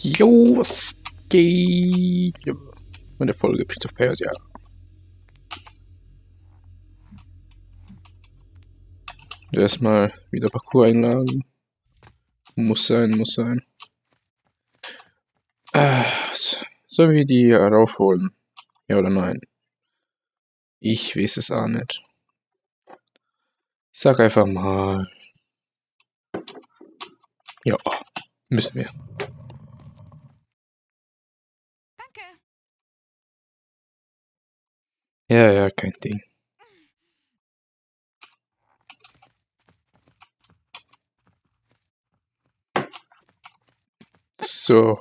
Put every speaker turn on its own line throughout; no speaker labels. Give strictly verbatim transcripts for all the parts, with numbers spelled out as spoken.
Jo, was geht? Meine Folge Prince of Persia. Erstmal wieder Parcours einladen. Muss sein, muss sein. Ah, sollen wir die raufholen? Ja oder nein? Ich weiß es auch nicht. Ich sag einfach mal. Ja, müssen wir.
Danke.
Ja, ja, kein Ding. So.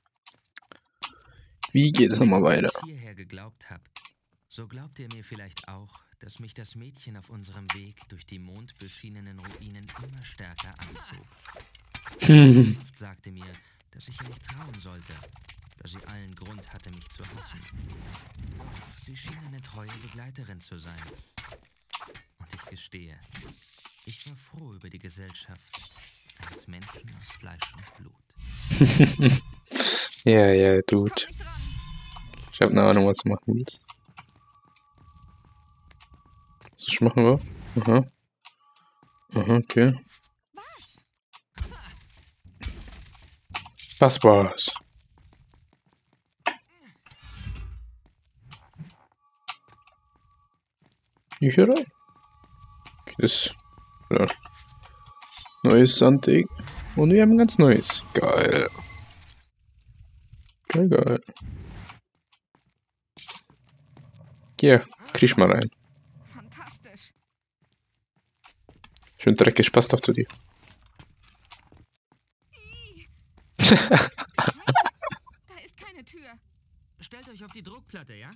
Wie geht es nochmal weiter?
Wenn ihr hierher geglaubt habt, so glaubt ihr mir vielleicht auch, dass mich das Mädchen auf unserem Weg durch die mondbeschienenen Ruinen immer stärker anzog. Oft sagte mir, dass ich ihr nicht trauen sollte, da sie allen Grund hatte, mich zu hassen. Doch sie schien eine treue Begleiterin zu sein. Und ich gestehe, ich war froh über die Gesellschaft eines Menschen aus Fleisch und Blut.
Ja, ja, Dude.
Komm nicht dran.
Ich habe eine Ahnung, was du machen willst. Was ich machen will? Aha. Aha, okay. Was war's? Hier rein? Okay, das. Ja. Neues Sandding. Und wir haben ein ganz neues. Geil. Geil, geil. Hier, krieg mal rein.
Fantastisch.
Schön dreckig, passt doch zu dir.
Ih. Da ist keine Tür.
Stellt euch auf die Druckplatte, ja?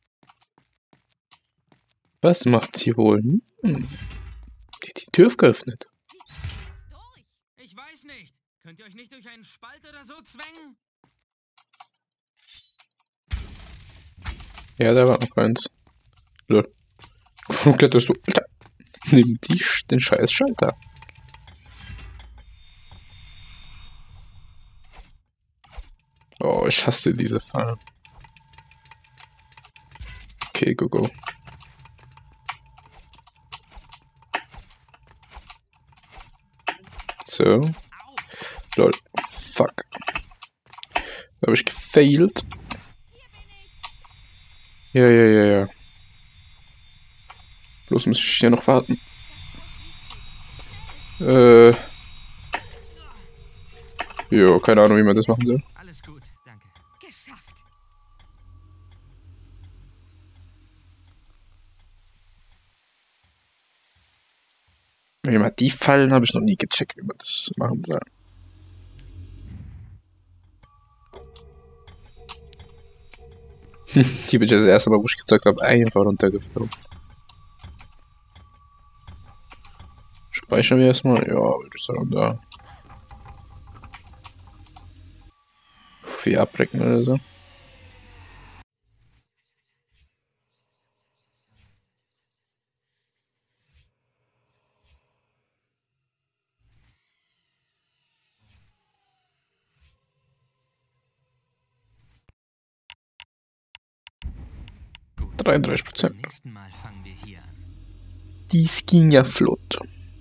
Was macht sie wohl? Hm? Die hat die Tür geöffnet.
Durch.
Ich weiß nicht. Könnt ihr euch nicht durch einen Spalt oder so zwängen?
Ja, da war noch eins. Lol. Warum kletterst du? Alter. Nimm die, den scheiß Schalter. Oh, ich hasse diese Fallen. Okay, go, go. So. Lol. Fuck. Da habe ich gefailt. Ja, ja, ja, ja. Bloß muss ich hier noch warten. Äh. Jo, keine Ahnung, wie man das machen soll.
Alles gut, danke.
Geschafft.
Wie man die Fallen habe ich noch nie gecheckt, wie man das machen soll. Die bin ich das erste Mal, wo ich gezockt habe, einfach runtergeflogen. Speichern wir erstmal. Ja, würde ich sagen, da. Wie abbrechen oder so.
Gut.
dreiunddreißig
Beim
Prozent.
nächsten Mal fangen wir hier an.
Dies ging ja flott.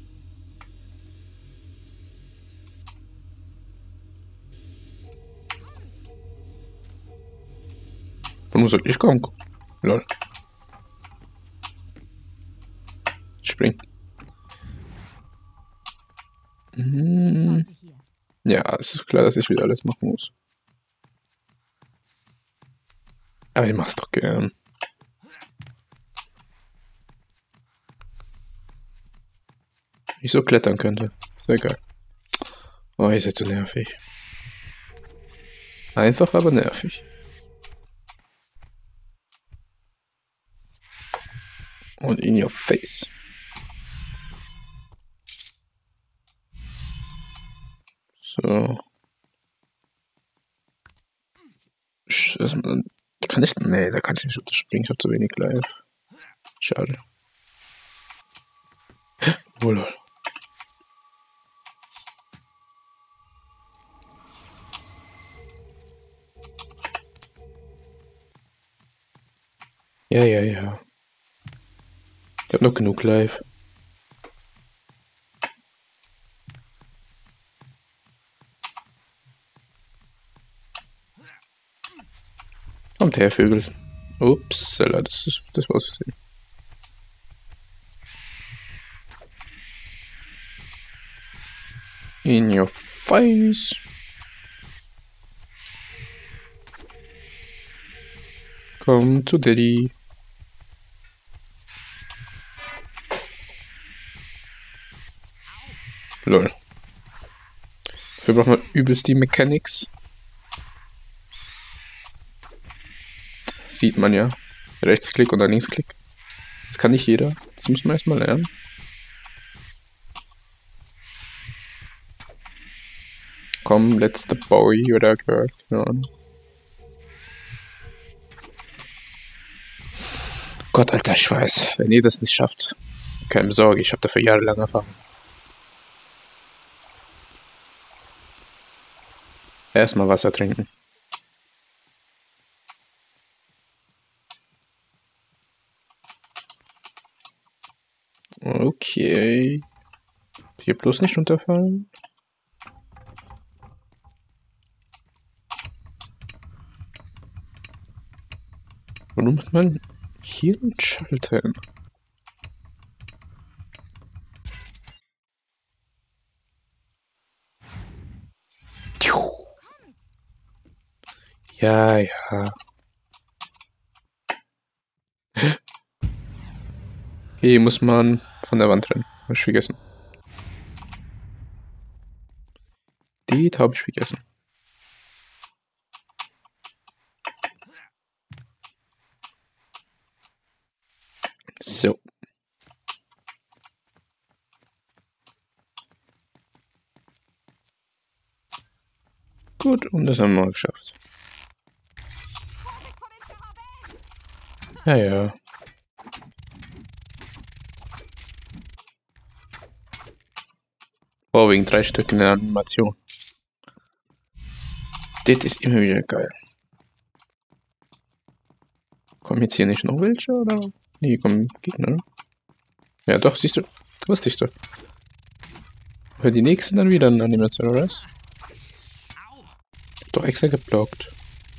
Von wo soll ich kommen? Lol. Spring. Hm.
Warte hier.
Ja, es ist klar, dass ich wieder alles machen muss. Aber ich mach's doch gern. Wenn ich so klettern könnte. Sehr geil. Oh, ihr seid so nervig. Einfach, aber nervig. Und in your face. So. Sch- das- Kann ich? Nee, da kann ich nicht unterspringen. Ich habe zu wenig Life. Schade. Oh lol. Ja, ja, ja. Ich hab noch genug live. Kommt her, Vögel. Upsala, das ist das war's gesehen. In your face. Komm zu Daddy. Lol. Dafür brauchen wir übelst die Mechanics. Sieht man ja. Rechtsklick oder Linksklick. Das kann nicht jeder. Das muss man erstmal lernen. Komm, letzter Boy oder Girl. Keine Ahnung. Gott, alter Schweiß. Wenn ihr das nicht schafft, keine Sorge, ich habe dafür jahrelang Erfahrung. Erstmal Wasser trinken. Okay. Hier bloß nicht runterfallen. Warum muss man hier einen Schalter hin? Ja, ja. Okay, muss man von der Wand rennen. Hab ich vergessen. Die habe ich vergessen. So. Gut, und das haben wir mal geschafft. Ja, ja. Oh, wegen drei Stück in der Animation. Das ist immer wieder geil. Kommen jetzt hier nicht noch welche, oder? Nee, kommen Gegner. Ja, doch, siehst du. Wusste ich doch. Für die nächsten dann wieder eine Animation, oder was? Doch extra geblockt.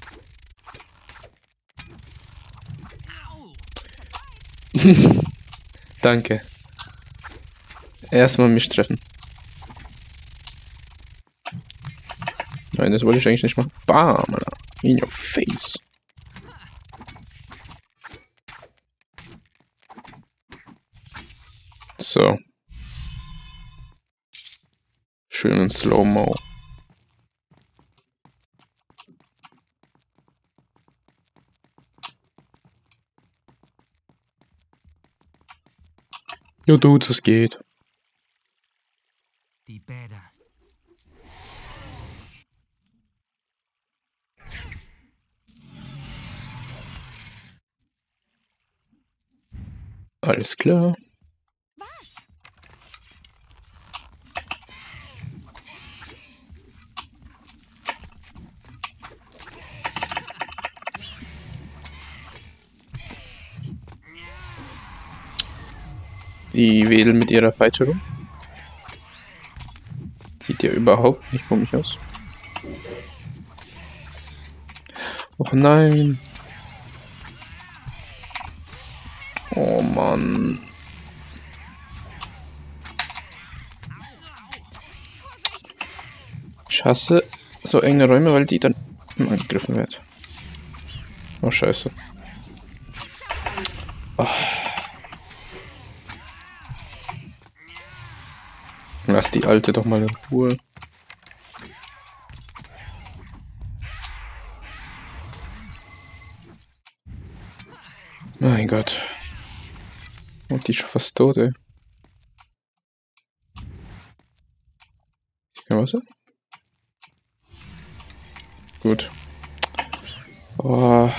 Danke. Erstmal mich treffen. Nein, das wollte ich eigentlich nicht machen. Bam, Alter. In your face. So. Schön in Slow-Mo. Jo, Dude, was geht?
Die Bäder.
Alles klar. Die wedeln mit ihrer Peitsche rum. Sieht ja überhaupt nicht komisch aus. Och nein. Oh Mann. Ich hasse so enge Räume, weil die dann angegriffen werden. Oh scheiße. Oh. Lass die Alte doch mal in Ruhe. Mein Gott. Und die ist schon fast tot, ey. Ich kann Wasser? Gut. Oh.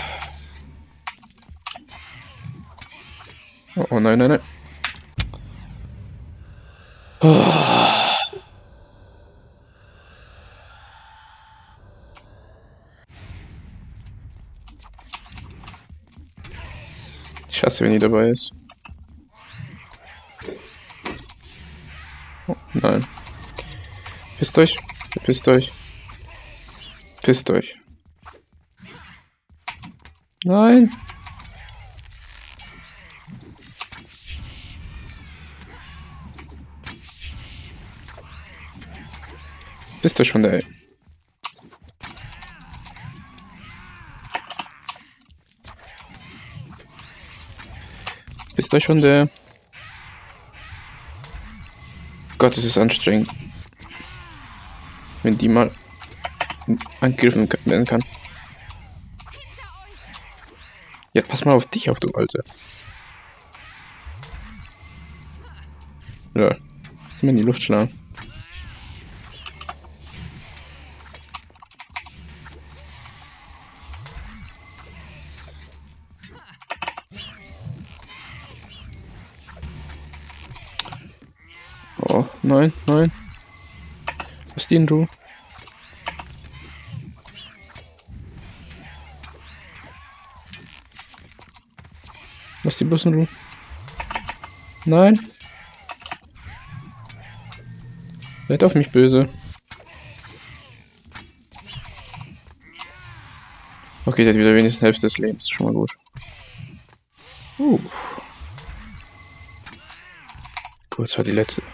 Oh, oh nein, nein, nein. Oh. Ich hasse, wenn die dabei ist. Oh, nein. Pisst euch. Pisst euch. Pisst euch. Nein. Pisst euch von der... Ey. Pisst euch von der... Gott, es ist anstrengend. Wenn die mal angegriffen werden kann. Ja, pass mal auf dich auf, du Alte. Ja, lass mal in die Luft schlagen. Oh, nein, nein. Was den du? Lass die bloß in Ruhe. Nein. Seid auf mich böse. Okay, der hat wieder wenigstens Hälfte des Lebens. Schon mal gut. Uh. Gut, das war die letzte.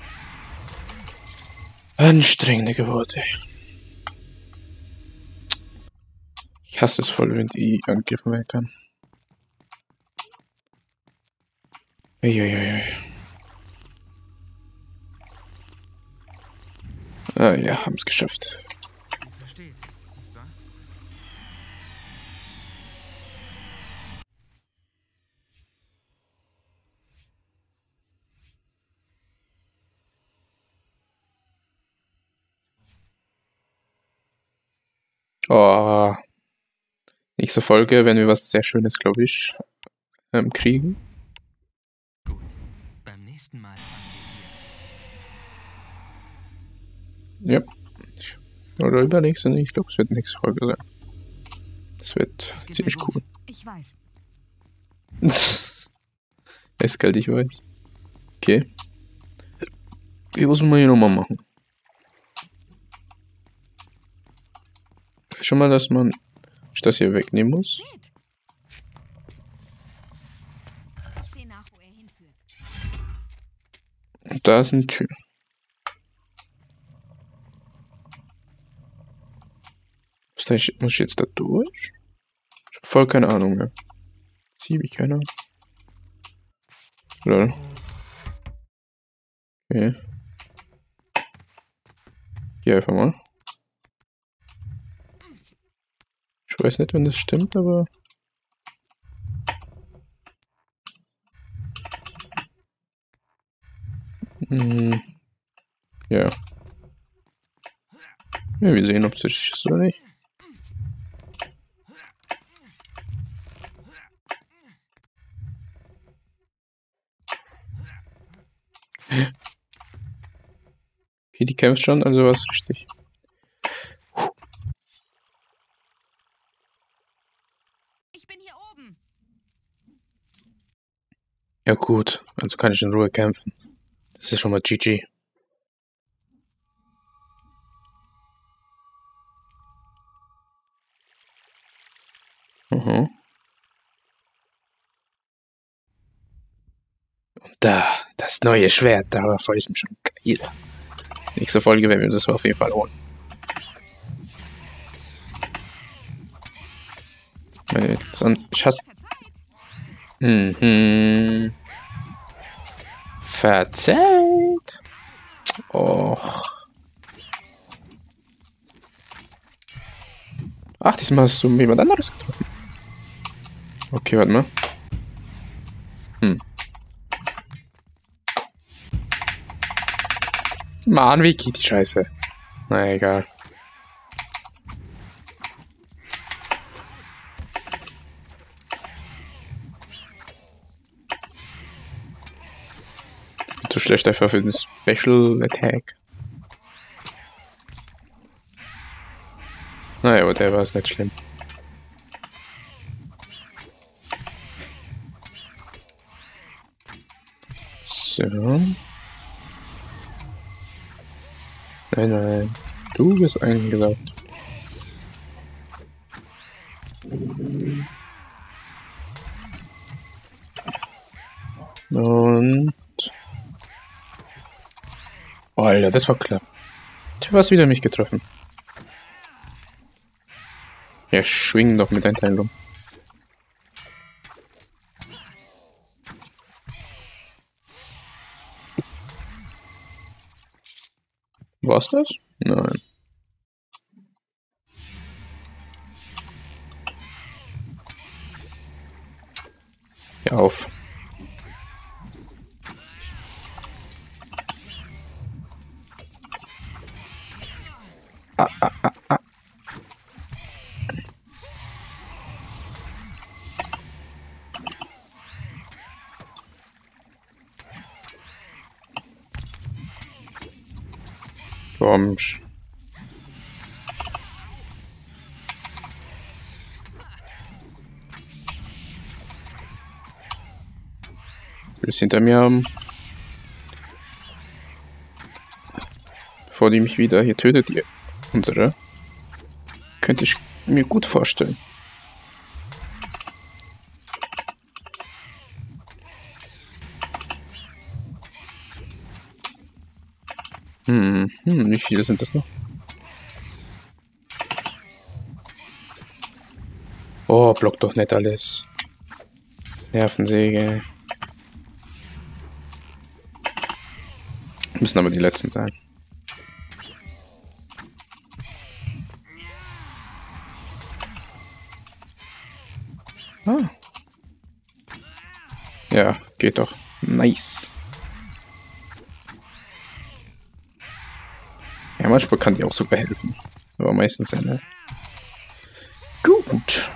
Anstrengende Geburt, ey. Ich hasse es voll, wenn die angegriffen werden kann. Uiuiui. Ah ja, haben es geschafft.
Versteht, nicht wahr?
Oh. Nächste Folge, wenn wir was sehr Schönes, glaube ich, ähm, kriegen.
Gut. Beim nächsten Mal fangen wir hier.
Ja. Oder übernächste, ich glaube, es wird nächste Folge sein. Das wird
Das geht
ziemlich
mir
cool.
gut.
Ich weiß.
Eiskalt, ich weiß. Okay. Okay, was wollen wir hier nochmal machen? Schon mal, dass man das hier wegnehmen muss.
Seht! Ich sehe nach, wo er hinführt.
Und da ist eine Tür. Muss, da ich, muss ich jetzt da durch? Ich habe voll keine Ahnung mehr. Sieh ich keine Ahnung. Lol. Okay. Geh einfach mal. Ich weiß nicht, wenn das stimmt, aber... Hm. Ja. Ja, wir sehen, ob es richtig ist oder nicht. Okay, die kämpft schon, also war es richtig.
Ich bin hier oben.
Ja gut, also kann ich in Ruhe kämpfen. Das ist schon mal G G. Mhm. Und da, das neue Schwert, da freue ich mich schon. Geil. Nächste Folge werden wir das auf jeden Fall holen. Meine, ich hasse... Mhm. Verzeiht. Och. Ach, diesmal hast du jemand anderes getroffen. Okay, warte mal. Hm. Mann, wie geht die Scheiße? Na egal. Zu schlecht einfach für den Special Attack. Naja, aber der war es nicht schlimm. So. Nein, nein. Du bist eingesaugt. Und... Oh, Alter, das war klar. Du hast wieder mich getroffen. Ja, schwing doch mit deinem Teil um. War's das? Nein. Hör auf. Ah, ah, ah, ah. Kommst. Willst hinter mir haben? Bevor die mich wieder hier tötet, die unsere. Könnte ich mir gut vorstellen. Hm, hm, wie viele sind das noch? Oh, block doch nicht alles. Nervensäge. Müssen aber die letzten sein. Ah. Ja, geht doch. Nice. Ja, manchmal kann die auch sogar helfen. Aber meistens ja, ne? Gut.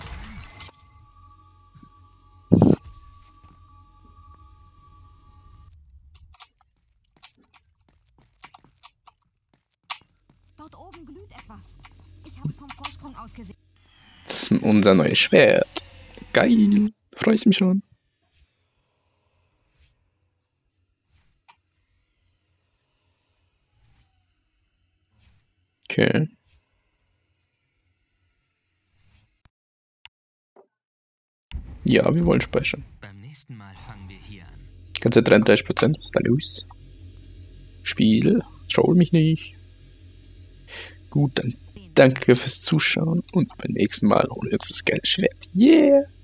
Dort oben glüht etwas. Ich hab's vom Vorsprung aus gesehen.
Das ist unser neues Schwert. Geil. Freue ich mich schon. Okay. Ja, wir wollen speichern.
Beim nächsten Mal fangen wir hier an.
Ganze dreiunddreißig Prozent. Was ist da los? Spiel. Schau mich nicht. Gut, dann danke fürs Zuschauen und beim nächsten Mal holen wir uns das geile Schwert. Yeah!